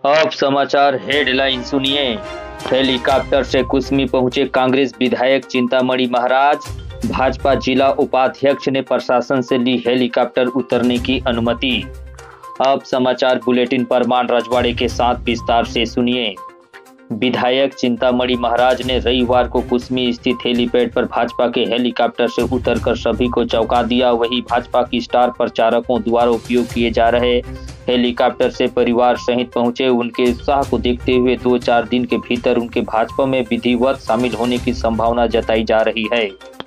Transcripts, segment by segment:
अब समाचार हेडलाइन सुनिए। हेलीकॉप्टर से कुसमी पहुंचे कांग्रेस विधायक चिंतामणि महाराज। भाजपा जिला उपाध्यक्ष ने प्रशासन से ली हेलीकॉप्टर उतरने की अनुमति। अब समाचार बुलेटिन परमान रजवाड़े के साथ विस्तार से सुनिए। विधायक चिंतामणि महाराज ने रविवार को कुसमी स्थित हेलीपैड पर भाजपा के हेलीकॉप्टर से उतरकर सभी को चौंका दिया। वहीं भाजपा की स्टार प्रचारकों द्वारा उपयोग किए जा रहे हेलीकॉप्टर से परिवार सहित पहुंचे उनके उत्साह को देखते हुए 2-4 दिन के भीतर उनके भाजपा में विधिवत शामिल होने की संभावना जताई जा रही है।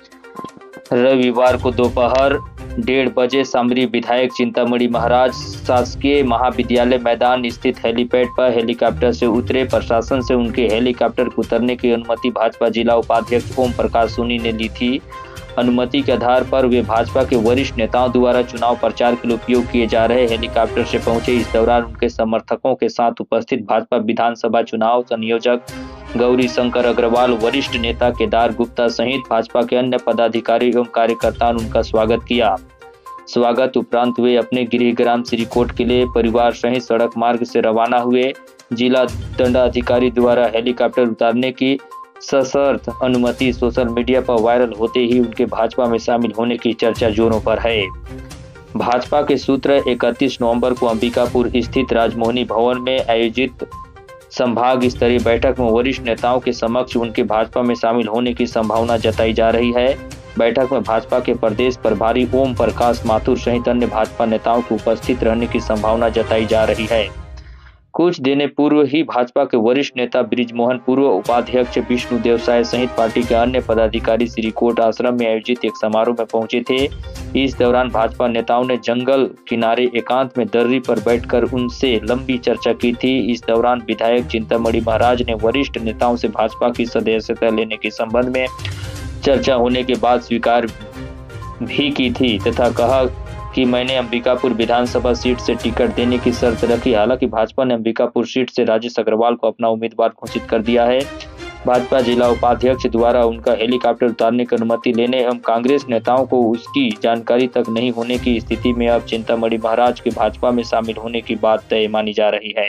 रविवार को दोपहर 1:30 बजे सामरी विधायक चिंतामणि महाराज शासकीय महाविद्यालय मैदान स्थित हेलीपैड पर हेलीकॉप्टर से उतरे। प्रशासन से उनके हेलीकॉप्टर को उतरने की अनुमति भाजपा जिला उपाध्यक्ष ओम प्रकाश सोनी ने ली थी। अनुमति के आधार पर वे भाजपा के वरिष्ठ नेताओं द्वारा चुनाव प्रचार के लिए उपयोग किए जा रहे हेलीकॉप्टर से पहुंचे। इस दौरान उनके समर्थकों के साथ उपस्थित भाजपा विधानसभा चुनाव संयोजक गौरी शंकर अग्रवाल, वरिष्ठ नेता केदार गुप्ता सहित भाजपा के अन्य पदाधिकारी एवं कार्यकर्ताओं ने उनका स्वागत किया। स्वागत उपरांत वे अपने गृहग्राम श्रीकोट के लिए परिवार सहित सड़क मार्ग से रवाना हुए। जिला दंडाधिकारी द्वारा हेलीकॉप्टर उतारने की सशर्त अनुमति सोशल मीडिया पर वायरल होते ही उनके भाजपा में शामिल होने की चर्चा जोरों पर है। भाजपा के सूत्र 31 नवंबर को अंबिकापुर स्थित राजमोहनी भवन में आयोजित संभाग स्तरीय बैठक में वरिष्ठ नेताओं के समक्ष उनके भाजपा में शामिल होने की संभावना जताई जा रही है। बैठक में भाजपा के प्रदेश प्रभारी ओम प्रकाश माथुर सहित अन्य भाजपा नेताओं को उपस्थित रहने की संभावना जताई जा रही है। कुछ दिन पूर्व ही भाजपा के वरिष्ठ नेता बृजमोहन, पूर्व उपाध्यक्ष विष्णु देवसाय सहित पार्टी के अन्य पदाधिकारी श्रीकोट आश्रम में आयोजित एक समारोह में पहुंचे थे। इस दौरान भाजपा नेताओं ने जंगल किनारे एकांत में दर्री पर बैठकर उनसे लंबी चर्चा की थी। इस दौरान विधायक चिंतामणि महाराज ने वरिष्ठ नेताओं से भाजपा की सदस्यता लेने के संबंध में चर्चा होने के बाद स्वीकार भी की थी तथा कहा कि मैंने अंबिकापुर विधानसभा सीट से टिकट देने की शर्त रखी। हालांकि भाजपा ने अंबिकापुर सीट से राजेश अग्रवाल को अपना उम्मीदवार घोषित कर दिया है। भाजपा जिला उपाध्यक्ष द्वारा उनका हेलीकॉप्टर उतारने की अनुमति लेने एवं कांग्रेस नेताओं को उसकी जानकारी तक नहीं होने की स्थिति में अब चिंतामणि महाराज के भाजपा में शामिल होने की बात तय मानी जा रही है।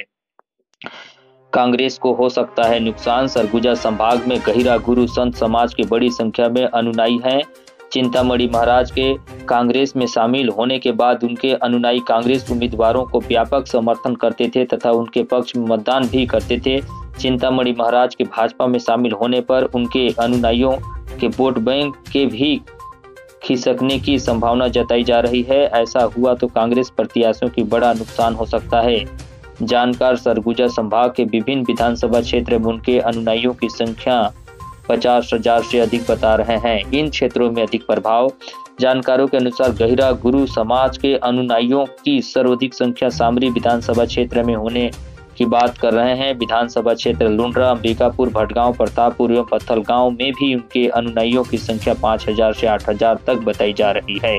कांग्रेस को हो सकता है नुकसान। सरगुजा संभाग में गहिरा गुरु संत समाज की बड़ी संख्या में अनुयायी हैं। चिंतामणि महाराज के कांग्रेस में शामिल होने के बाद उनके अनुयायी कांग्रेस उम्मीदवारों को व्यापक समर्थन करते थे तथा उनके पक्ष में मतदान भी करते थे। चिंतामणि महाराज के भाजपा में शामिल होने पर उनके अनुयायियों के वोट बैंक के भी खिसकने की संभावना जताई जा रही है। ऐसा हुआ तो कांग्रेस प्रत्याशियों की बड़ा नुकसान हो सकता है। जानकार सरगुजा संभाग के विभिन्न विधानसभा क्षेत्र में उनके अनुयायियों की संख्या 50,000 से अधिक बता रहे हैं। इन क्षेत्रों में अधिक प्रभाव। जानकारों के अनुसार गहिरा गुरु समाज के अनुयायियों की सर्वाधिक संख्या सामरी विधानसभा क्षेत्र में होने की बात कर रहे हैं। विधानसभा क्षेत्र लुंड्रा, अंबिकापुर, भटगांव, प्रतापपुर एवं पत्थलगांव में भी उनके अनुयायियों की संख्या 5,000 से 8,000 तक बताई जा रही है।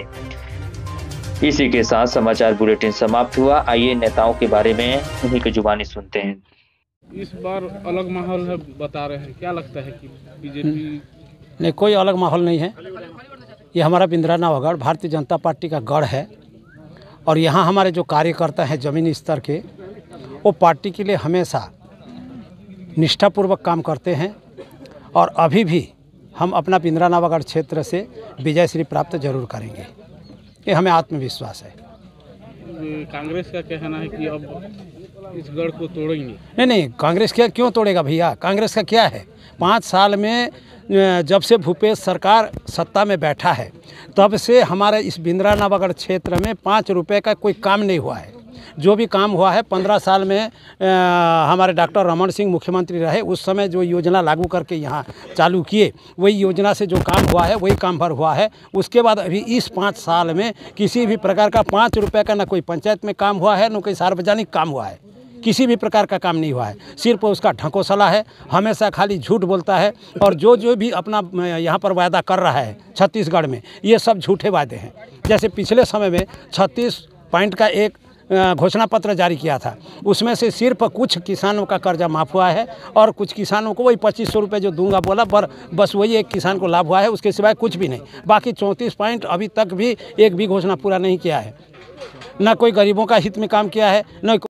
इसी के साथ समाचार बुलेटिन समाप्त हुआ। आइए नेताओं के बारे में उन्हीं की जुबानी सुनते हैं। इस बार अलग माहौल है बता रहे हैं, क्या लगता है कि बीजेपी? नहीं, कोई अलग माहौल नहीं है। ये हमारा बिंद्रा नवागढ़ भारतीय जनता पार्टी का गढ़ है और यहाँ हमारे जो कार्यकर्ता हैं ज़मीनी स्तर के, वो पार्टी के लिए हमेशा निष्ठापूर्वक काम करते हैं और अभी भी हम अपना बिंद्रा नवागढ़ क्षेत्र से विजय श्री प्राप्त जरूर करेंगे, ये हमें आत्मविश्वास है। कांग्रेस का कहना है कि अब इस गढ़ को तोड़ेंगे। नहीं, कांग्रेस क्या क्यों तोड़ेगा भैया? कांग्रेस का क्या है? 5 साल में जब से भूपेश सरकार सत्ता में बैठा है तब से हमारे इस बिंद्रा नवागढ़ क्षेत्र में 5 रुपए का कोई काम नहीं हुआ है। जो भी काम हुआ है 15 साल में हमारे डॉक्टर रमन सिंह मुख्यमंत्री रहे, उस समय जो योजना लागू करके यहाँ चालू किए, वही योजना से जो काम हुआ है वही काम भर हुआ है। उसके बाद अभी इस 5 साल में किसी भी प्रकार का 5 रुपये का न कोई पंचायत में काम हुआ है, न कोई सार्वजनिक काम हुआ है। किसी भी प्रकार का काम नहीं हुआ है। सिर्फ उसका ढकोसला है, हमेशा खाली झूठ बोलता है और जो भी अपना यहाँ पर वायदा कर रहा है छत्तीसगढ़ में, ये सब झूठे वायदे हैं। जैसे पिछले समय में 36 पॉइंट का एक घोषणा पत्र जारी किया था, उसमें से सिर्फ कुछ किसानों का कर्जा माफ़ हुआ है और कुछ किसानों को वही 2500 रुपये जो दूंगा बोला, पर बस वही एक किसान को लाभ हुआ है, उसके सिवाय कुछ भी नहीं। बाकी 34 पॉइंट अभी तक भी एक भी घोषणा पूरा नहीं किया है। न कोई गरीबों का हित में काम किया है, न